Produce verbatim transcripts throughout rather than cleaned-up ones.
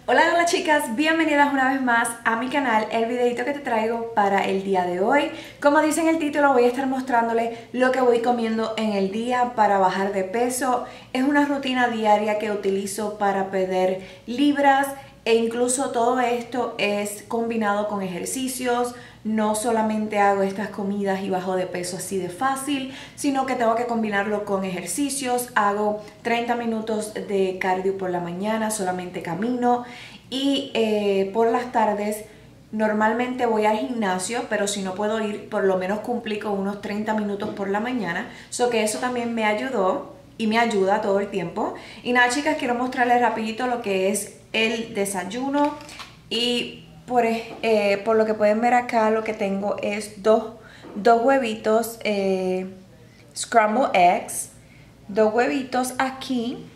Hola, hola chicas, bienvenidas una vez más a mi canal, el videito que te traigo para el día de hoy. Como dice en el título, voy a estar mostrándoles lo que voy comiendo en el día para bajar de peso. Es una rutina diaria que utilizo para perder libras e incluso todo esto es combinado con ejercicios. No solamente hago estas comidas y bajo de peso así de fácil, sino que tengo que combinarlo con ejercicios. Hago treinta minutos de cardio por la mañana, solamente camino, y eh, por las tardes normalmente voy al gimnasio, pero si no puedo ir, por lo menos cumplí con unos treinta minutos por la mañana. So que eso también me ayudó y me ayuda todo el tiempo. Y nada chicas, quiero mostrarles rapidito lo que es el desayuno. Y por, eh, por lo que pueden ver acá, lo que tengo es dos, dos huevitos, eh, scrambled eggs, dos huevitos aquí.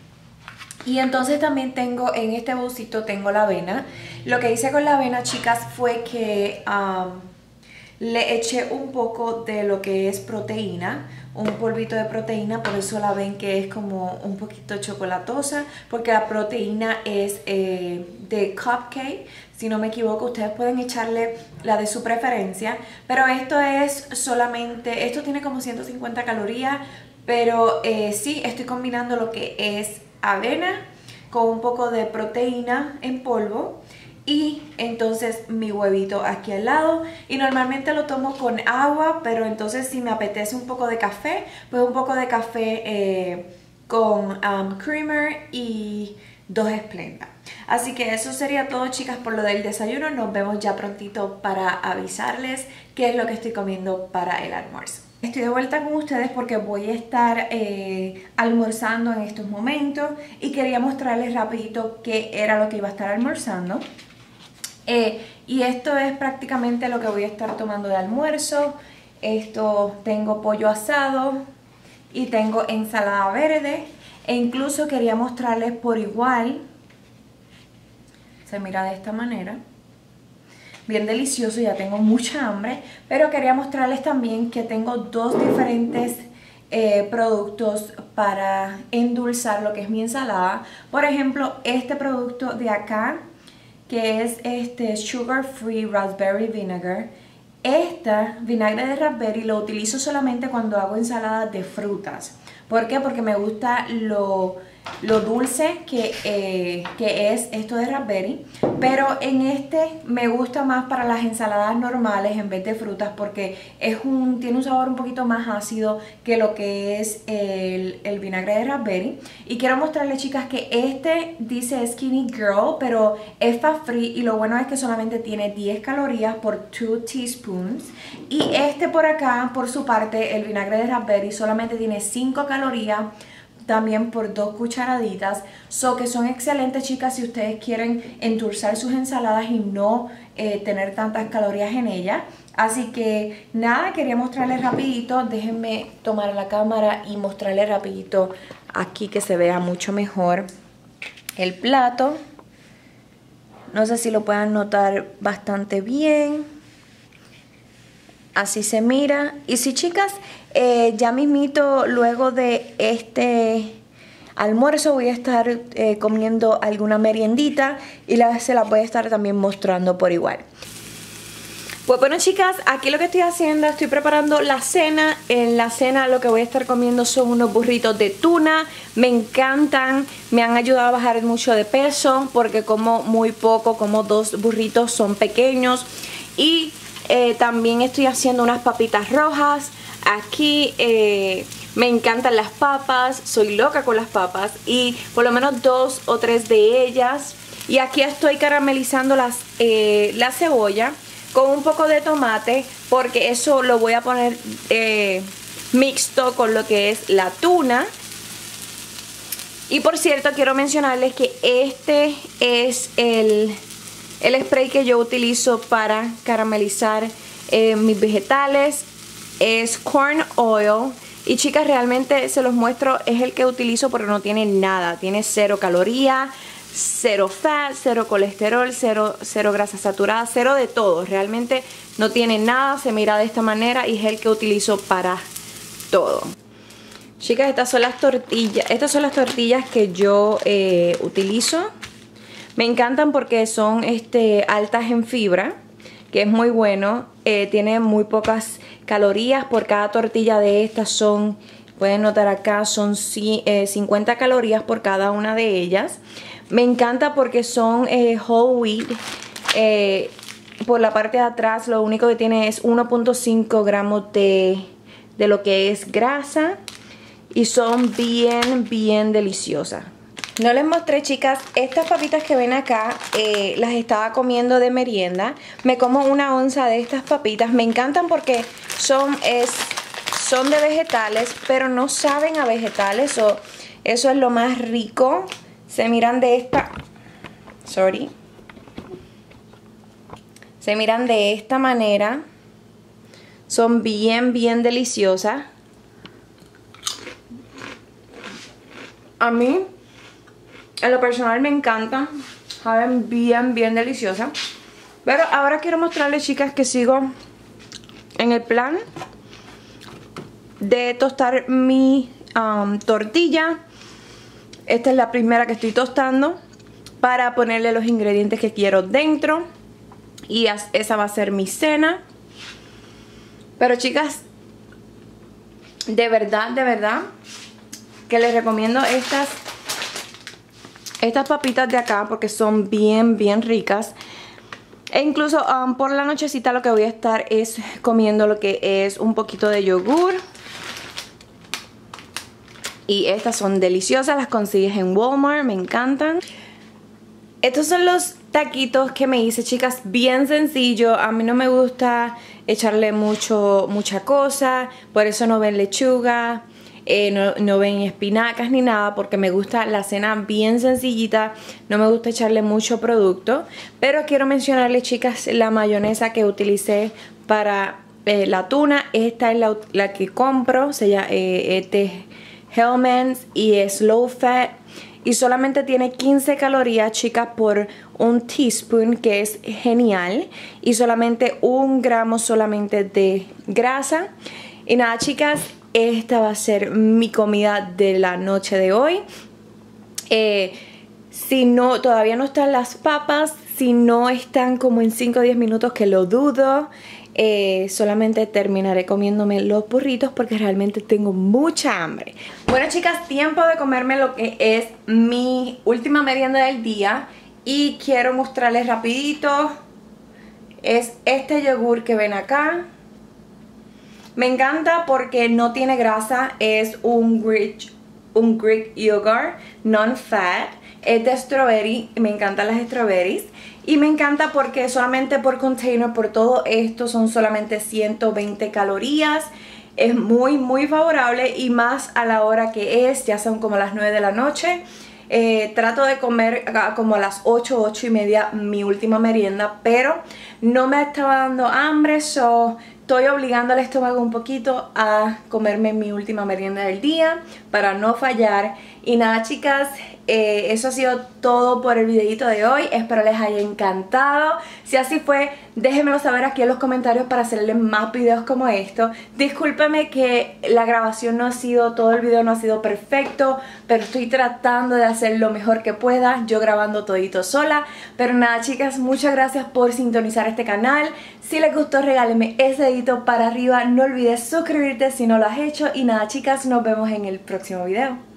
Y entonces también tengo en este bolsito tengo la avena. Lo que hice con la avena, chicas, fue que um, le eché un poco de lo que es proteína, un polvito de proteína, por eso la ven que es como un poquito chocolatosa, porque la proteína es eh, de cupcake, si no me equivoco. Ustedes pueden echarle la de su preferencia, pero esto es solamente, esto tiene como ciento cincuenta calorías, pero eh, sí, estoy combinando lo que es avena con un poco de proteína en polvo. Y entonces mi huevito aquí al lado, y normalmente lo tomo con agua, pero entonces si me apetece un poco de café, pues un poco de café eh, con um, creamer y dos Splenda. Así que eso sería todo, chicas, por lo del desayuno. Nos vemos ya prontito para avisarles qué es lo que estoy comiendo para el almuerzo. Estoy de vuelta con ustedes porque voy a estar eh, almorzando en estos momentos y quería mostrarles rapidito qué era lo que iba a estar almorzando. Eh, y esto es prácticamente lo que voy a estar tomando de almuerzo. Esto, tengo pollo asado y tengo ensalada verde, e incluso quería mostrarles por igual, se mira de esta manera, bien delicioso. Ya tengo mucha hambre, pero quería mostrarles también que tengo dos diferentes eh, productos para endulzar lo que es mi ensalada. Por ejemplo, este producto de acá, que es este Sugar Free Raspberry Vinegar. Esta vinagre de raspberry lo utilizo solamente cuando hago ensaladas de frutas. ¿Por qué? Porque me gusta lo, lo dulce que, eh, que es esto de raspberry. Pero en este me gusta más para las ensaladas normales en vez de frutas, porque es un, tiene un sabor un poquito más ácido que lo que es el, el vinagre de raspberry. Y quiero mostrarles, chicas, que este dice Skinny Girl, pero es fat free, y lo bueno es que solamente tiene diez calorías por dos teaspoons. Y este por acá, por su parte, el vinagre de raspberry solamente tiene cinco calorías, también por dos cucharaditas. So que son excelentes, chicas, si ustedes quieren endulzar sus ensaladas y no eh, tener tantas calorías en ellas. Así que nada, quería mostrarles rapidito. Déjenme tomar la cámara y mostrarles rapidito aquí que se vea mucho mejor el plato. No sé si lo puedan notar bastante bien. Así se mira. Y sí, chicas, eh, ya mismito luego de este almuerzo voy a estar eh, comiendo alguna meriendita, y la, se la voy a estar también mostrando por igual. Pues bueno, chicas, aquí lo que estoy haciendo, estoy preparando la cena. En la cena lo que voy a estar comiendo son unos burritos de tuna. Me encantan, me han ayudado a bajar mucho de peso porque como muy poco, como dos burritos, son pequeños. Y eh, también estoy haciendo unas papitas rojas. Aquí eh, me encantan las papas, soy loca con las papas, y por lo menos dos o tres de ellas. Y aquí estoy caramelizando las, eh, la cebolla con un poco de tomate, porque eso lo voy a poner eh, mixto con lo que es la tuna. Y por cierto, quiero mencionarles que este es el, el spray que yo utilizo para caramelizar eh, mis vegetales. Es corn oil. Y chicas, realmente se los muestro, es el que utilizo porque no tiene nada. Tiene cero calorías, cero fat, cero colesterol, cero, cero grasa saturada, cero de todo. Realmente no tiene nada, se mira de esta manera, y es el que utilizo para todo. Chicas, estas son las tortillas, estas son las tortillas que yo eh, utilizo. Me encantan porque son este, altas en fibra, que es muy bueno. Eh, tiene muy pocas calorías por cada tortilla de estas. Son, pueden notar acá, son eh, cincuenta calorías por cada una de ellas. Me encanta porque son eh, whole wheat. Eh, por la parte de atrás lo único que tiene es uno punto cinco gramos de, de lo que es grasa. Y son bien, bien deliciosas. No les mostré, chicas, estas papitas que ven acá, eh, las estaba comiendo de merienda. Me como una onza de estas papitas. Me encantan porque son, es, son de vegetales, pero no saben a vegetales. So, eso es lo más rico. Se miran de esta... Sorry. Se miran de esta manera. Son bien, bien deliciosas. A mí... en lo personal me encantan, saben bien, bien deliciosas. Pero ahora quiero mostrarles, chicas, que sigo en el plan de tostar mi um, tortilla. Esta es la primera que estoy tostando para ponerle los ingredientes que quiero dentro. Y esa va a ser mi cena. Pero, chicas, de verdad, de verdad, que les recomiendo estas... Estas papitas de acá porque son bien, bien ricas. E incluso um, por la nochecita lo que voy a estar es comiendo lo que es un poquito de yogur. Y estas son deliciosas, las consigues en Walmart, me encantan. Estos son los taquitos que me hice, chicas, bien sencillo. A mí no me gusta echarle mucho, mucha cosa, por eso no ven lechuga. Eh, no, no ven espinacas ni nada porque me gusta la cena bien sencillita, no me gusta echarle mucho producto. Pero quiero mencionarles, chicas, la mayonesa que utilicé para eh, la tuna. Esta es la, la que compro, se llama eh, este Hellmann's y es low fat y solamente tiene quince calorías, chicas, por un teaspoon, que es genial, y solamente un gramo solamente de grasa. Y nada, chicas, esta va a ser mi comida de la noche de hoy. Eh, si no, todavía no están las papas, si no están como en cinco o diez minutos, que lo dudo, eh, solamente terminaré comiéndome los burritos porque realmente tengo mucha hambre. Bueno, chicas, tiempo de comerme lo que es mi última merienda del día. Y quiero mostrarles rapidito. Es este yogur que ven acá. Me encanta porque no tiene grasa, es un Greek, un Greek yogurt non-fat, es de strawberry, me encantan las strawberries. Y me encanta porque solamente por container, por todo esto, son solamente ciento veinte calorías. Es muy, muy favorable y más a la hora que es, ya son como las nueve de la noche. Eh, trato de comer como a las ocho, ocho y media mi última merienda, pero no me estaba dando hambre, so estoy obligando al estómago un poquito a comerme mi última merienda del día para no fallar. Y nada, chicas, eh, eso ha sido todo por el videito de hoy. Espero les haya encantado. Si así fue, déjenmelo saber aquí en los comentarios para hacerles más videos como esto. Discúlpeme que la grabación no ha sido, todo el video no ha sido perfecto, pero estoy tratando de hacer lo mejor que pueda, yo grabando todito sola. Pero nada, chicas, muchas gracias por sintonizar este canal. Si les gustó, regálenme ese dedito para arriba. No olvides suscribirte si no lo has hecho. Y nada, chicas, nos vemos en el próximo video.